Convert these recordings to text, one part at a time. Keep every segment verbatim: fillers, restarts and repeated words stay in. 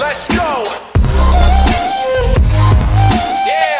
let's go. Yeah.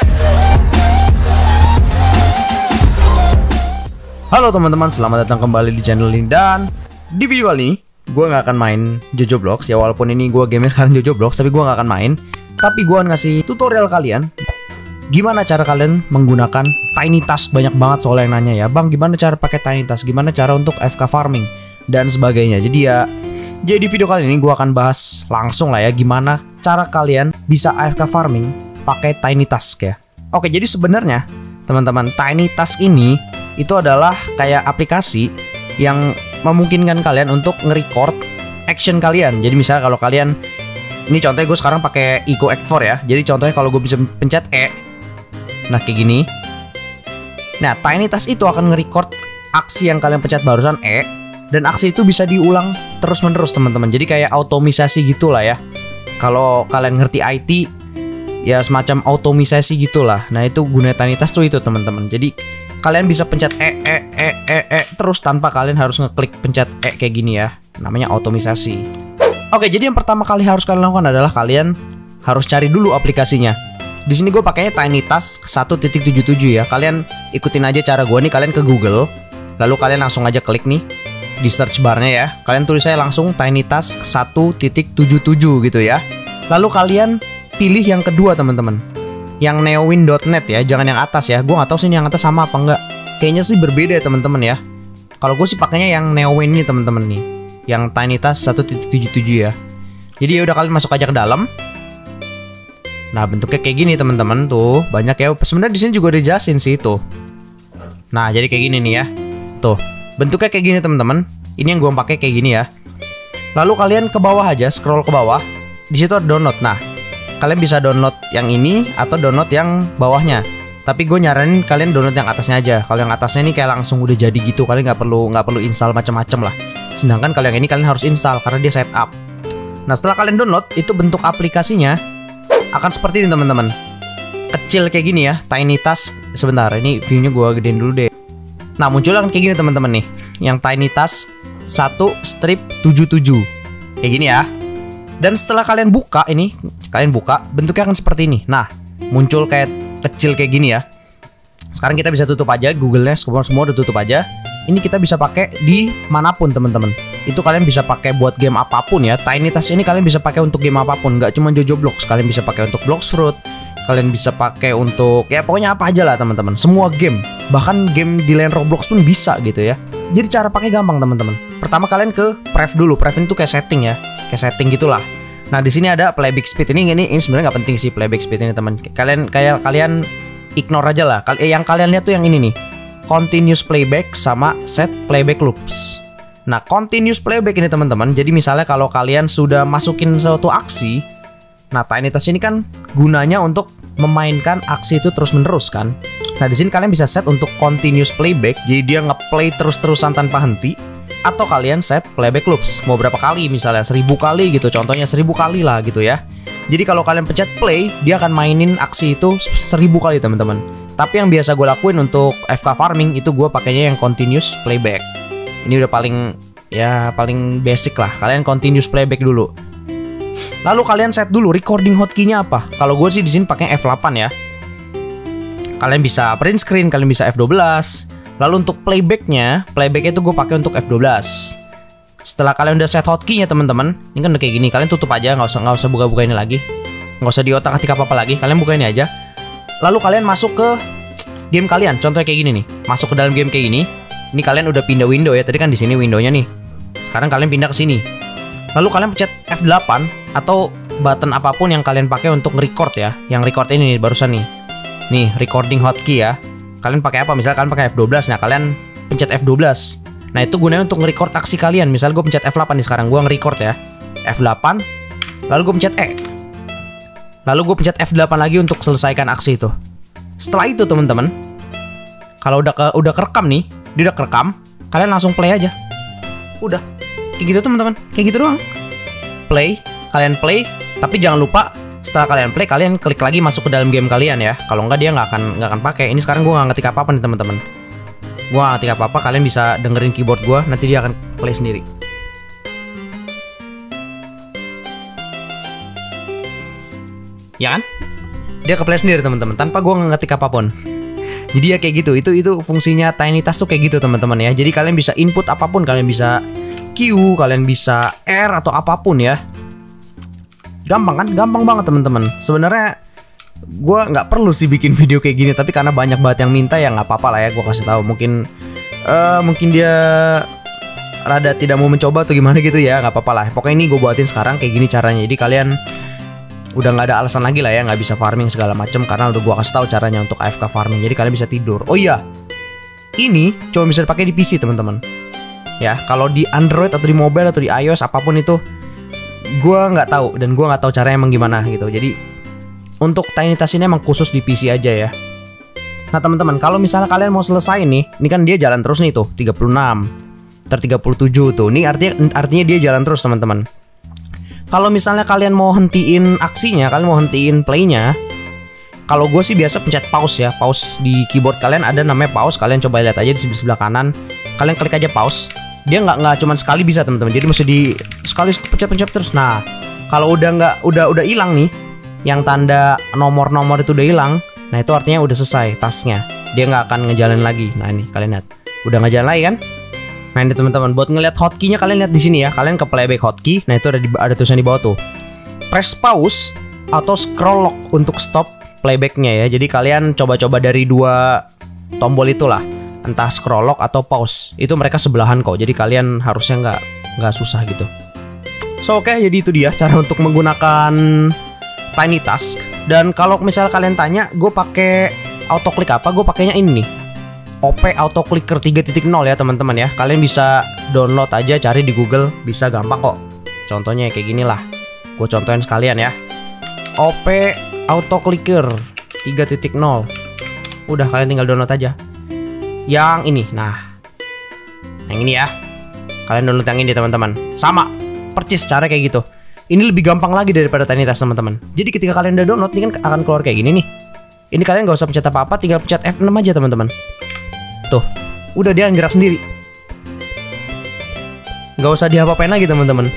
Halo teman-teman, selamat datang kembali di channel ini. Dan di video kali ini gue nggak akan main Jojo Blox ya, walaupun ini gue game sekarang Jojo Blox, tapi gue nggak akan main. Tapi gue akan ngasih tutorial kalian gimana cara kalian menggunakan Tiny Task. Banyak banget soal yang nanya ya, bang gimana cara pakai Tiny Task, gimana cara untuk A F K farming dan sebagainya. Jadi ya, jadi video kali ini gue akan bahas langsung lah ya, gimana cara kalian bisa A F K farming pakai Tiny Task ya. Oke, jadi sebenarnya teman-teman, Tiny Task ini itu adalah kayak aplikasi yang memungkinkan kalian untuk nge-record action kalian. Jadi misalnya kalau kalian, ini contohnya gue sekarang pakai Eco Act four ya. Jadi contohnya kalau gue bisa pencet E, nah kayak gini. Nah, Tiny Task itu akan nge-record aksi yang kalian pencet barusan E, dan aksi itu bisa diulang terus-menerus teman-teman. Jadi kayak automisasi gitulah ya. Kalau kalian ngerti I T, ya semacam automisasi gitulah. Nah, itu guna Tiny Task tuh itu teman-teman. Jadi kalian bisa pencet E, E, E, E, E terus tanpa kalian harus ngeklik pencet E kayak gini ya. Namanya automisasi. Oke, jadi yang pertama kali harus kalian lakukan adalah kalian harus cari dulu aplikasinya. Di sini gue pakainya Tiny Task satu titik tujuh tujuh ya. Kalian ikutin aja cara gue nih, kalian ke Google, lalu kalian langsung aja klik nih di search barnya ya. Kalian tulis saya langsung Tiny Task satu titik tujuh tujuh gitu ya. Lalu kalian pilih yang kedua teman-teman, yang neowin dot net ya, jangan yang atas ya. Gue nggak tahu sih ini yang atas sama apa enggak. Kayaknya sih berbeda ya teman-teman ya. Kalau gue sih pakainya yang neowin ini teman-teman nih, yang Tiny Task satu titik tujuh tujuh ya. Jadi ya udah, kalian masuk aja ke dalam. Nah, bentuknya kayak gini teman-teman tuh. Banyak ya. Sebenarnya di sini juga udah dijelasin sih itu. Nah, jadi kayak gini nih ya. Tuh, bentuknya kayak gini teman-teman. Ini yang gue pakai kayak gini ya. Lalu kalian ke bawah aja, scroll ke bawah. Di situ ada download. Nah, kalian bisa download yang ini atau download yang bawahnya. Tapi gue nyaranin kalian download yang atasnya aja. Kalau yang atasnya ini kayak langsung udah jadi gitu. Kalian nggak perlu nggak perlu install macam-macam lah. Sedangkan kalau yang ini kalian harus install karena dia setup. Nah, setelah kalian download, itu bentuk aplikasinya akan seperti ini teman-teman. Kecil kayak gini ya, Tiny Task. Sebentar, ini view-nya gue gedein dulu deh. Nah, muncul akan kayak gini teman-teman nih, yang Tiny Task satu strip tujuh tujuh. Kayak gini ya. Dan setelah kalian buka ini, kalian buka, bentuknya akan seperti ini. Nah, muncul kayak kecil kayak gini ya. Sekarang kita bisa tutup aja Google-nya, semua semua udah tutup aja. Ini kita bisa pakai di manapun teman-teman. Itu kalian bisa pakai buat game apapun ya. Tiny Task ini kalian bisa pakai untuk game apapun, nggak cuma Jojo Blox. Kalian bisa pakai untuk Blox Fruit, kalian bisa pakai untuk ya pokoknya apa aja lah teman-teman. Semua game, bahkan game di lain Roblox pun bisa gitu ya. Jadi cara pakai gampang teman-teman. Pertama kalian ke pref dulu. Pref itu kayak setting ya, kayak setting gitulah. Nah, di sini ada playback speed. Ini ini, ini sebenarnya nggak penting sih playback speed ini teman. Kalian kayak kalian ignore aja lah. Eh, yang kalian lihat tuh yang ini nih, continuous playback sama set playback loops. Nah, continuous playback ini teman-teman, jadi misalnya kalau kalian sudah masukin suatu aksi, nah Tiny Task ini kan gunanya untuk memainkan aksi itu terus-menerus kan. Nah, di sini kalian bisa set untuk continuous playback, jadi dia ngeplay terus-terusan tanpa henti. Atau kalian set playback loops, mau berapa kali, misalnya seribu kali gitu, contohnya seribu kali lah gitu ya. Jadi kalau kalian pencet play, dia akan mainin aksi itu seribu kali teman-teman. Tapi yang biasa gue lakuin untuk A F K farming itu gue pakainya yang continuous playback. Ini udah paling ya paling basic lah. Kalian continuous playback dulu. Lalu kalian set dulu recording hotkey-nya apa. Kalau gue sih di sini pakai F delapan ya. Kalian bisa print screen, kalian bisa F dua belas. Lalu untuk playbacknya, playbacknya itu gue pakai untuk F dua belas. Setelah kalian udah set hotkey-nya teman-teman, ini kan udah kayak gini. Kalian tutup aja, nggak usah nggak usah buka-buka ini lagi, nggak usah diotak-atik apa-apa lagi. Kalian buka ini aja. Lalu kalian masuk ke game kalian. Contohnya kayak gini nih. Masuk ke dalam game kayak gini. Ini kalian udah pindah window ya. Tadi kan di sini windownya nih. Sekarang kalian pindah ke sini. Lalu kalian pencet F delapan atau button apapun yang kalian pakai untuk nge-record ya. Yang record ini nih barusan nih. Nih, recording hotkey ya. Kalian pakai apa? Misalnya kalian pakai F dua belas. Nah, kalian pencet F dua belas. Nah, itu gunanya untuk nge-record aksi kalian. Misal gue pencet F delapan nih sekarang. Gue nge-record ya. F delapan. Lalu gue pencet E. Lalu gue pencet F delapan lagi untuk selesaikan aksi itu. Setelah itu teman-teman, kalau udah ke, udah kerekam nih, dia udah kerekam, kalian langsung play aja. Udah, kayak gitu teman-teman, kayak gitu doang. Play, kalian play, tapi jangan lupa setelah kalian play, kalian klik lagi masuk ke dalam game kalian ya. Kalau enggak dia nggak akan nggak akan pakai. Ini sekarang gue nggak ngetik apa-apa nih teman-teman. Gue nggak ngetik apa-apa, kalian bisa dengerin keyboard gue, nanti dia akan play sendiri. ya kan? Dia ke play sendiri teman-teman, tanpa gue ngetik apapun. Jadi ya kayak gitu, itu itu fungsinya Tiny Task tuh kayak gitu teman-teman ya. Jadi kalian bisa input apapun, kalian bisa Q, kalian bisa R atau apapun ya. Gampang kan? Gampang banget teman-teman. Sebenarnya gue nggak perlu sih bikin video kayak gini, tapi karena banyak banget yang minta ya nggak apa-apa lah ya. Gue kasih tahu. Mungkin uh, mungkin dia rada tidak mau mencoba atau gimana gitu ya, nggak apa-apa lah. Pokoknya ini gue buatin sekarang kayak gini caranya. Jadi kalian udah nggak ada alasan lagi lah ya nggak bisa farming segala macam, karena udah gue kasih tahu caranya untuk A F K farming. Jadi kalian bisa tidur. Oh iya, ini cuma bisa dipakai di P C teman-teman. Ya kalau di Android atau di mobile atau di iOS apapun itu gue nggak tahu, dan gue nggak tahu caranya emang gimana gitu. Jadi untuk Tiny Task ini emang khusus di P C aja ya. Nah teman-teman, kalau misalnya kalian mau selesai nih, ini kan dia jalan terus nih tuh tiga puluh enam, ter tiga puluh tujuh tuh. Ini artinya artinya dia jalan terus teman-teman. Kalau misalnya kalian mau hentiin aksinya, kalian mau hentiin playnya, kalau gue sih biasa pencet pause ya. Pause di keyboard kalian ada namanya pause. Kalian coba lihat aja di sebelah kanan. Kalian klik aja pause. Dia nggak nggak cuma sekali bisa teman-teman. Jadi mesti di sekali pencet-pencet terus. Nah kalau udah nggak udah udah hilang nih, yang tanda nomor-nomor itu udah hilang, nah itu artinya udah selesai tasknya. Dia nggak akan ngejalanin lagi. Nah ini kalian lihat, udah nggak jalan lagi kan? Nah ini teman-teman, buat ngeliat hotkey-nya kalian lihat di sini ya. Kalian ke playback hotkey. Nah itu ada di, ada tulisan di bawah tuh. Press pause atau scroll lock untuk stop playbacknya ya. Jadi kalian coba-coba dari dua tombol itulah, entah scroll lock atau pause. Itu mereka sebelahan kok. Jadi kalian harusnya nggak nggak susah gitu. So oke, okay, jadi itu dia cara untuk menggunakan Tiny Task. Dan kalau misalnya kalian tanya, gue pakai auto click apa? Gue pakainya ini nih, O P Auto Clicker tiga titik nol ya teman-teman ya. Kalian bisa download aja, cari di Google, bisa gampang kok. Contohnya kayak gini lah. Gue contohin sekalian ya. O P Auto Clicker tiga titik nol. Udah kalian tinggal download aja. Yang ini, nah. Yang ini ya. Kalian download yang ini teman-teman. Sama, percis cara kayak gitu. Ini lebih gampang lagi daripada Tiny Task teman-teman. Jadi ketika kalian udah download, ini kan akan keluar kayak gini nih. Ini kalian gak usah pencet apa-apa, tinggal pencet F enam aja teman-teman. Tuh, udah dia gerak sendiri. Gak usah diapa-apain lagi teman-teman.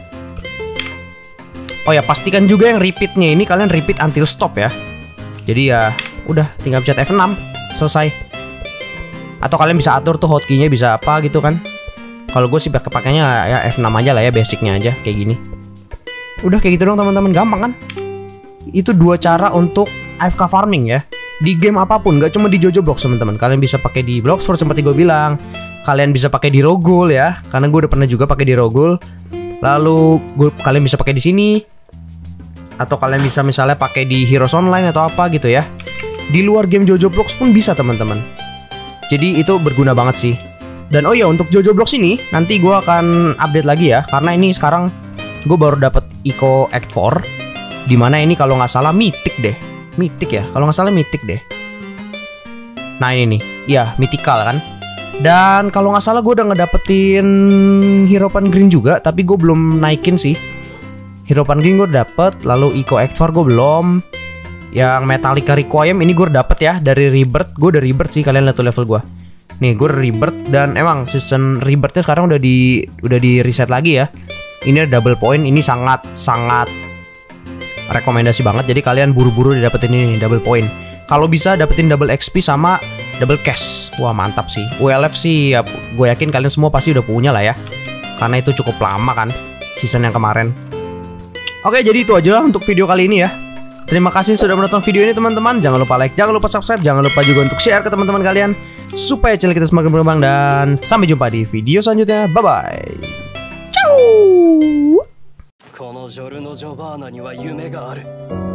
Oh ya, pastikan juga yang repeatnya ini kalian repeat until stop ya. Jadi ya, udah tinggal pencet F enam, selesai. Atau kalian bisa atur tuh hotkey-nya bisa apa gitu kan. Kalau gue sih pakainya ya F enam aja lah ya, basicnya aja kayak gini. Udah kayak gitu dong teman-teman, gampang kan? Itu dua cara untuk A F K farming ya. Di game apapun, gak cuma di JojoBlox teman-teman. Kalian bisa pakai di Bloxburg seperti gue bilang. Kalian bisa pakai di Rogul ya, karena gue udah pernah juga pakai di Rogul. Lalu gue, kalian bisa pakai di sini. Atau kalian bisa misalnya pakai di Heroes Online atau apa gitu ya. Di luar game JojoBlox pun bisa teman-teman. Jadi itu berguna banget sih. Dan oh ya, untuk JojoBlox ini nanti gue akan update lagi ya, karena ini sekarang gue baru dapat Eco Act empat, dimana ini kalau nggak salah mythic deh, mythic ya, kalau nggak salah mythic deh. Nah ini nih, ya mythical kan. Dan kalau nggak salah gue udah ngedapetin Hierophant Green juga, tapi gue belum naikin sih. Hierophant Green gue dapet, lalu Eco Act empat gue belum. Yang Metallica Requiem ini gue dapet ya dari Rebirth, gue udah Rebirth sih, kalian lihat tuh level gue. Nih gue Rebirth, dan emang season Rebirthnya sekarang udah di udah di reset lagi ya. Ini ada double point, ini sangat sangat rekomendasi banget. Jadi kalian buru-buru dapetin ini double point. Kalau bisa dapetin double X P sama double cash. Wah mantap sih. U L F sih ya, gue yakin kalian semua pasti udah punya lah ya, karena itu cukup lama kan season yang kemarin. Oke, jadi itu aja lah untuk video kali ini ya. Terima kasih sudah menonton video ini teman-teman. Jangan lupa like, jangan lupa subscribe, jangan lupa juga untuk share ke teman-teman kalian, supaya channel kita semakin berkembang. Dan sampai jumpa di video selanjutnya. Bye bye. Ciao. このジョルノ・ジョバーナには夢がある。